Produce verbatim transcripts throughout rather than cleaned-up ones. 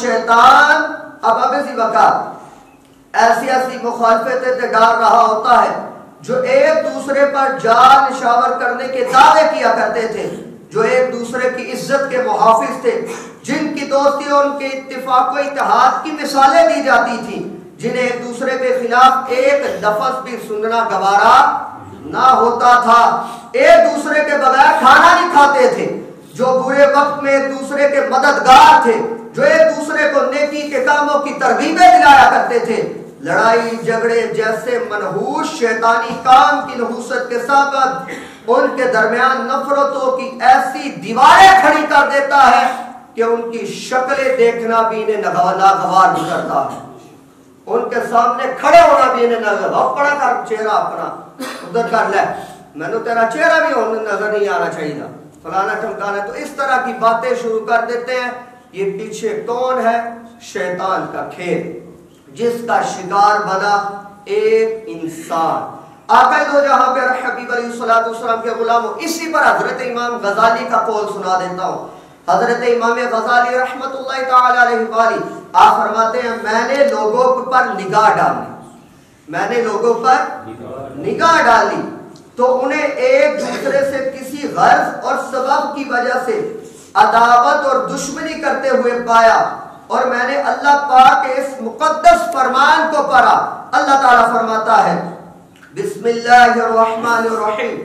شیطان اب ابھی وقت ایسی ایسی مخالفتیں ڈال رہا ہوتا ہے جو ایک دوسرے پر جان نشاور کرنے کے دعوے کیا کرتے تھے، جو ایک دوسرے کی عزت کے محافظ تھے، جن کی دوستی اور ان کے اتفاق و اتحاد کی مثالیں دی جاتی تھیں، جنہیں ایک دوسرے کے خلاف ایک لفظ بھی سننا گوارا نہ ہوتا تھا، ایک دوسرے کے بغیر کھانا نہیں کھاتے تھے، جو برے وقت میں ایک دوسرے کے مددگار تھے، جو ایک دوسرے کو نیکی کے کاموں کی ترغیبیں دلایا کرتے تھے، لڑائی جھگڑے جیسے منحوس شیطانی کام کی نحوست کے سبب ان کے درمیان نفرتوں کی ایسی دیواریں کھڑی کر دیتا ہے کہ ان کی شکلیں دیکھنا بھی انہیں ناگوار گزرتا ہے، ان کے سامنے کھڑے ہونا بھی انہیں ناگوار، پڑا کر چہرہ اپنا ادھر کر لے، میں نے تیرا چہرہ بھی نظر نہیں آنا چاہیے تھا، فلانا ٹھمکانا، تو اس طرح کی باتیں شروع کر دیتے ہیں۔ یہ پیچھے کون ہے؟ شیطان کا کھیل، جس کا شکار بنا ایک انسان۔ آقا دو جہاں پہ حبیب علیہ الصلوۃ والسلام کے غلاموں، اسی پر حضرت امام غزالی کا قول سنا دیتا ہوں۔ حضرت امام غزالی رحمت اللہ تعالی علیہ وآلہ آپ فرماتے ہیں میں نے لوگوں پر نگاہ ڈالی، میں نے لوگوں پر نگاہ ڈالی تو انہیں ایک دوسرے سے کسی غرض اور سبب کی وجہ سے عداوت اور دشمنی کرتے ہوئے پایا، اور میں نے اللہ پاک کے اس مقدس فرمان کو پڑھا۔ اللہ تعالیٰ فرماتا ہے بسم اللہ الرحمن الرحیم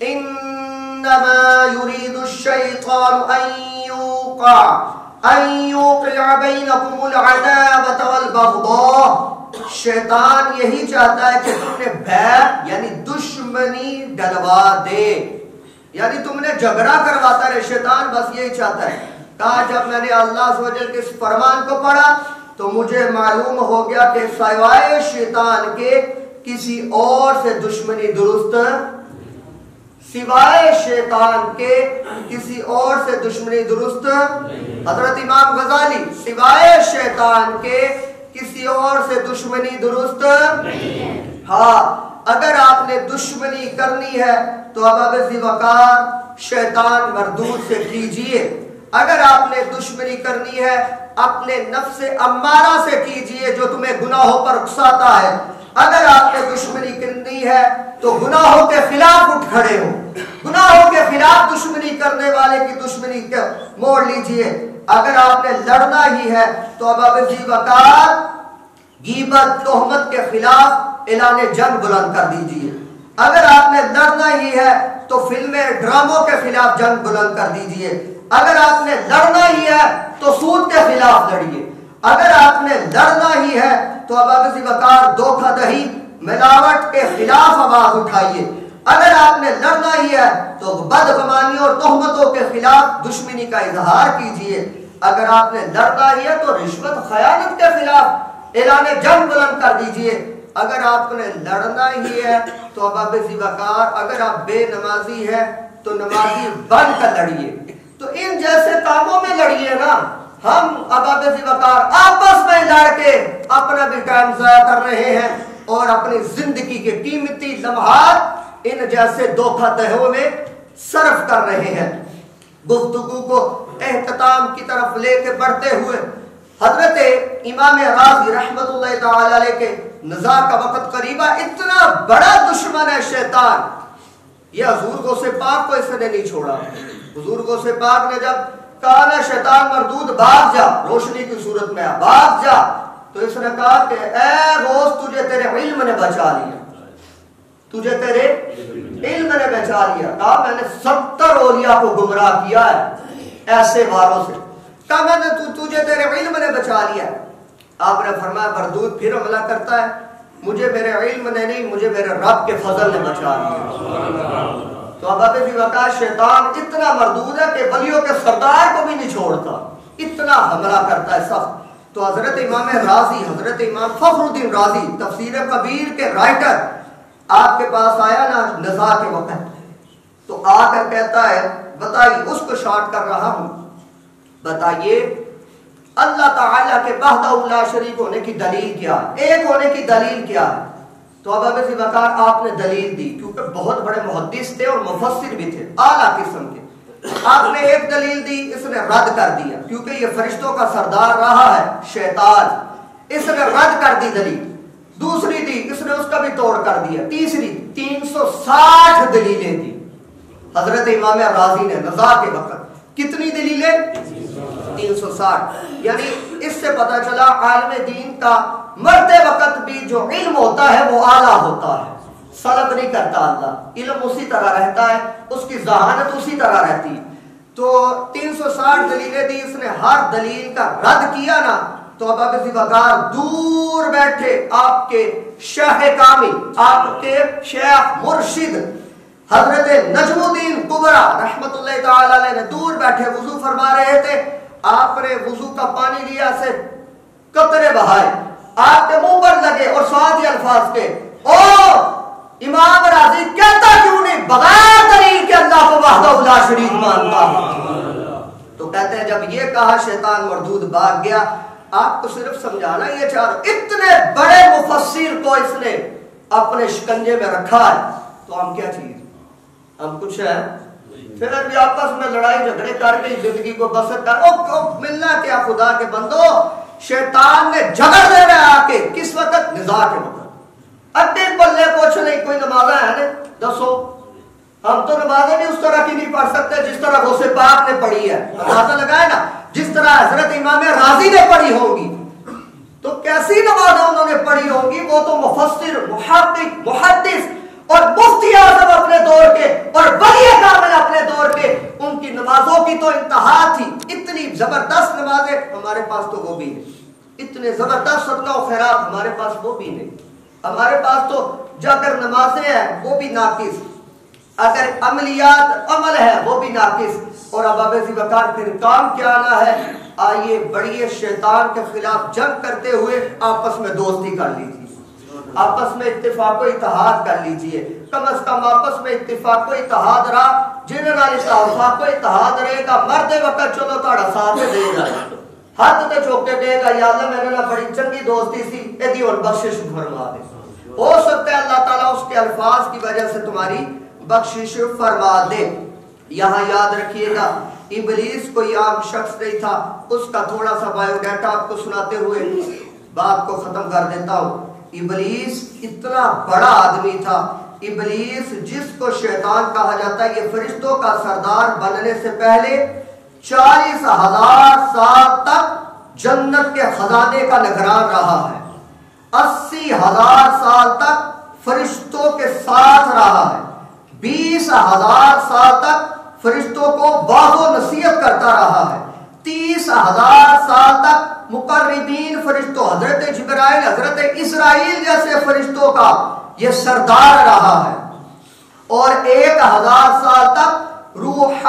انما یرید الشیطان ان یوقع ان یوقع بینکم العداوۃ والبغضاء، شیطان یہی چاہتا ہے کہ تم نے بھید یعنی دشمنی ڈلوا دے، یعنی تم نے جھگڑا کرواتا رہے، شیطان بس یہی چاہتا ہے۔ کہا جب میں نے اللہ عز و جل کے اس فرمان کو پڑھا تو مجھے معلوم ہو گیا کہ سوائے شیطان کے کسی اور سے دشمنی درست، سوائے شیطان کے کسی اور سے دشمنی درست۔ حضرت امام غزالی سوائے شیطان کے کسی اور سے دشمنی درست ہاں، اگر آپ نے دشمنی کرنی ہے تو اب ذی وقار شیطان مردود سے کیجئے، اگر آپ نے دشمنی کرنی ہے اپنے نفس امارہ سے کیجئے جو تمہیں گناہوں پر اکساتا ہے، اگر آپ نے دشمنی کرنی ہے تو گناہوں کے خلاف اٹھ کھڑے ہو، گناہوں کے خلاف دشمنی کرنے والے کی دشمنی موڑ لیجئے، اگر آپ نے لڑنا ہی ہے تو اب ذی وقار غیبت تہمت کے خلاف اعلان جنگ بلند کر دیجئے، اگر آپ نے لڑنا ہی ہے تو فلمیں ڈراموں کے خلاف جنگ بلند کر دیجئے، اگر آپ نے لڑنا ہی ہے تو سود کے خلاف لڑیے، اگر آپ نے لڑنا ہی ہے تو اب ذی وقار دھوکہ دہی ملاوٹ کے خلاف آواز اٹھائیے، اگر آپ نے لڑنا ہی ہے تو بدگمانی اور تہمتوں کے خلاف دشمنی کا اظہار کیجئے، اگر آپ نے لڑنا ہی ہے تو رشوت خیانت کے خلاف اعلان جنگ بلند کر دیجئے، اگر آپ نے لڑنا ہی ہے تو اب ذی وقار اگر آپ بے نمازی ہے تو نمازی بن کر لڑیے، تو ان جیسے کاموں میں لڑیے نا۔ ہم اب ذی وقار آپس میں لڑ کے اپنا بھی ٹائم ضائع کر رہے ہیں اور اپنی زندگی کے قیمتی لمحات ان جیسے دھوکہ دہیوں میں صرف کر رہے ہیں۔ گفتگو کو اختتام کی طرف لے کے بڑھتے ہوئے حضرت امام راضی رحمت اللہ تعالی علیہ کے نزاع کا وقت قریبا، اتنا بڑا دشمن ہے شیطان، یہ حضور غوث پاک کو اس نے نہیں چھوڑا۔ حضور غوث پاک نے جب کہا نا شیطان مردود بھاگ جا، روشنی کی صورت میں بھاگ جا، تو اس نے کہا کہ اے غوث تجھے تیرے علم نے بچا لیا، تجھے تیرے علم نے بچا لیا۔ کہا میں نے ستر اولیاء کو گمراہ کیا ہے ایسے واروں سے، کہا میں نے تجھے تیرے علم نے بچا لیا۔ آپ نے فرمایا مردود پھر حملہ کرتا ہے، مجھے میرے علم نے نہیں، مجھے میرے رب کے فضل نے بچا لیا۔ تو اب ذی وقار شیطان اتنا مردود ہے کہ ولیوں کے سردار کو بھی نہیں چھوڑتا، اتنا حملہ کرتا ہے سخت۔ تو حضرت امام راضی، حضرت امام فخر الدین راضی تفسیر کبیر کے رائٹر آپ کے پاس آیا نا نزاع کے وقت، تو آ کر کہتا ہے بتائیے، اس کو شارٹ کر رہا ہوں، بتائیے اللہ تعالیٰ کے وحدہ لا شریک ہونے کی دلیل کیا ہے، ایک ہونے کی دلیل کیا ہے؟ تو اب ذی وقار آپ نے دلیل دی، کیونکہ بہت بڑے محدث تھے اور مفسر بھی تھے اعلیٰ قسم کے۔ آپ نے ایک دلیل دی، اس نے رد کر دیا کیونکہ یہ فرشتوں کا سردار رہا ہے شیطان، اس نے رد کر دی دلیل۔ دوسری دی، اس نے اس کا بھی توڑ کر دیا۔ تیسری تین سو ساٹھ دلیلیں دی حضرت امام راضی نے نزاع کے وقت۔ کتنی دلیلیں؟ تین سو ساٹھ۔ یعنی اس سے پتہ چلا عالم دین کا مرتے وقت بھی جو علم ہوتا ہے وہ اعلیٰ ہوتا ہے، سلب نہیں کرتا اللہ، علم اسی طرح رہتا ہے، اس کی ذہانت اسی طرح رہتی ہے۔ تو تین سو ساٹھ دلیلیں دی، اس نے ہر دلیل کا رد کیا نا، تو اب ابھی وقار دور بیٹھے آپ کے شیخ کامی، آپ کے شیخ مرشد حضرت نجم الدین کبرا رحمت اللہ تعالی علیہ نے دور بیٹھے وضو فرما رہے تھے۔ آپ نے وضو کا پانی لیا سے قطرے بہائے، آپ کے منہ پر لگے اور ساتھ ہی الفاظ کے، او امام راضی کہتا کیوں نہیں بغیر دلیل کے اللہ کو وحدہ لا شریک مانتا ہے؟ تو کہتے ہیں جب یہ کہا شیطان مردود بھاگ گیا۔ آپ کو صرف سمجھانا یہ چاہ رہا، اتنے بڑے مفسر کو اس نے اپنے شکنجے میں رکھا ہے، تو ہم کیا چیز، ہم کچھ ہیں؟ پھر بھی آپس میں لڑائی جھگڑے کر کے زندگی کو بسر کر، او ملنا کیا خدا کے بندو، شیطان نے جھگڑ دے رہا ہے آ کے، کس وقت؟ نزاع کے وقت۔ اڈے پلے کچھ نہیں، کوئی نمازیں ہیں دسو، ہم تو نمازیں بھی اس طرح کی نہیں پڑھ سکتے جس طرح غوث پاک نے پڑھی ہے، اندازہ لگائے نا، جس طرح حضرت امام راضی نے پڑھی ہوں گی، تو کیسی نمازیں انہوں نے پڑھی ہوں گی؟ وہ تو مفسر، محقق، محدث اور مفتی اعظم اپنے دور کے اور ولی کامل اپنے دور کے، ان کی نمازوں کی تو انتہا تھی۔ اتنی زبردست نمازیں ہمارے پاس تو وہ بھی نہیں، اتنے زبردست صدقہ و خیرات ہمارے پاس وہ بھی نہیں، ہمارے پاس تو جو اگر نمازیں ہیں وہ بھی ناقص، اگر عملیات عمل ہے وہ بھی ناقص، اور اب ابھی وقار پھر کام کیا آنا ہے؟ آئیے بڑھئے شیطان کے خلاف جنگ کرتے ہوئے آپس میں دوستی کر لیجیے، آپس میں اتفاق و اتحاد کر لیجئے، کم از کم آپس میں اتفاق و اتحاد رہا، جنرال اتفاق و اتحاد رہے گا، مرد وقت چلو تاڑا ساتھ دے گا، ہاتھ تے چوکتے دے گا، یا اللہ میں نے بڑی چنگی دوستی سی، ایدی اور بخشش فرما دے۔ ہو سکتا ہے اللہ تعالیٰ اس کے الفاظ کی وجہ سے تمہاری بخشش فرما دے۔ یہاں یاد رکھیے گا، ابلیس کوئی عام شخص نہیں تھا، اس کا تھوڑا سا بایو ڈیٹا آپ کو سناتے ہوئے بات کو ختم کر دیتا ہوں۔ ابلیس اتنا بڑا آدمی تھا، ابلیس جس کو شیطان کہا جاتا ہے، یہ فرشتوں کا سردار بننے سے پہلے چالیس ہزار سال تک جنت کے خزانے کا نگران رہا ہے، اسی ہزار سال تک فرشتوں کے ساتھ رہا ہے، بیس ہزار سال تک فرشتوں کو باز و نصیحت کرتا رہا ہے، تیس ہزار سال تک مقربین فرشتوں حضرت جبرائیل، حضرت اسرائیل جیسے فرشتوں کا یہ سردار رہا ہے، اور ایک ہزار سال تک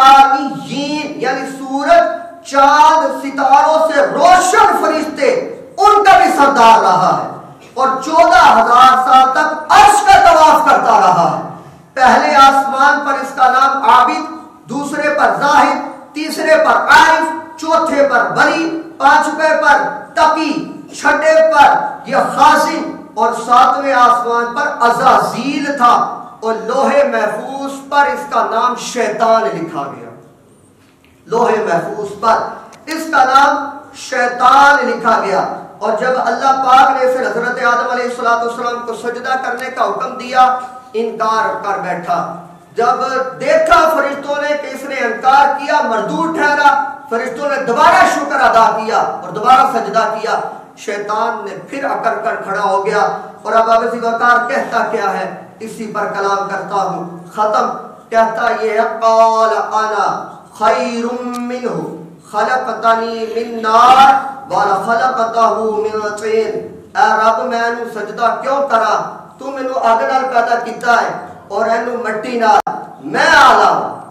روحانیین یعنی سورج چاند ستاروں سے روشن فرشتے ان کا بھی سردار رہا ہے، اور چودہ ہزار سال تک عرش کا طواف کرتا رہا ہے۔ پہلے آسمان پر اس کا نام عابد، دوسرے پر زاہد، تیسرے پر عارف، چوتھے پر ولی، پانچویں پر تقی، چھٹے پر یہ خازن، اور ساتویں آسمان پر عزازیل تھا، اور لوہے محفوظ پر اس کا نام شیطان لکھا گیا، لوہے محفوظ پر اس کا نام شیطان لکھا گیا۔ اور جب اللہ پاک نے پھر حضرت آدم علیہ السلام کو سجدہ کرنے کا حکم دیا، انکار کر بیٹھا۔ جب دیکھا فرشتوں نے کہ اس نے انکار کیا، مردود ٹھہرا، فرشتوں نے دوبارہ شکر ادا کیا اور دوبارہ سجدہ کیا، شیطان نے پھر اکڑ کر کھڑا ہو گیا، اور اب ابھی وقار کہتا کیا ہے، اسی پر کلام کرتا ہوں، ختم کہتا یہ ہے، قال انا خیر منہ خلقتنی من نار وخلقتہ من طین، اے رب میں نے سجدہ کیوں کرا، تو میں نے آگ نال پیدا کیتا ہے اور اینو مٹی نال، میں آلہ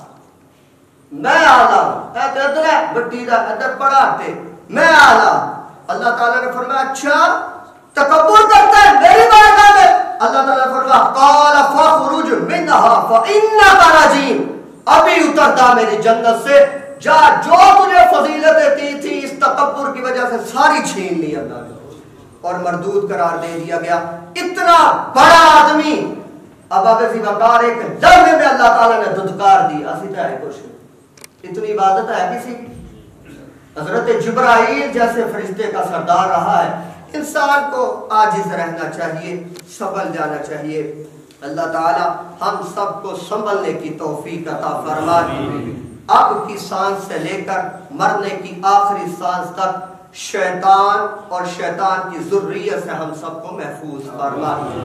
میں آلہ اے تے ادھر ہے مٹی دا ادھر پڑا تے میں آلہ۔ اللہ تعالیٰ نے فرمایا اچھا تکبر کرتا ہے میری بارگاہ میں؟ اللہ تعالیٰ نے فرمایا قال فخرج منها فانک رجیم، ابھی اترتا میری جنت سے، جا جو تجھے فضیلتیں دی تھی اس تکبر کی وجہ سے ساری چھین لی اللہ نے، اور مردود قرار دے دیا گیا۔ اتنا بڑا آدمی اب ابھی وقار ایک لمحے میں اللہ تعالیٰ نے دھتکار دی، اسی طرح کچھ اتنی عبادت ہے کسی کی؟ حضرت جبرائیل جیسے فرشتے کا سردار رہا ہے. انسان کو عاجز رہنا چاہیے، سنبھل جانا چاہیے. اللہ تعالی ہم سب کو سنبھلنے کی توفیق عطا فرمائے. اب کی سانس سے لے کر مرنے کی آخری سانس تک شیطان اور شیطان کی ذریت سے ہم سب کو محفوظ فرمائے.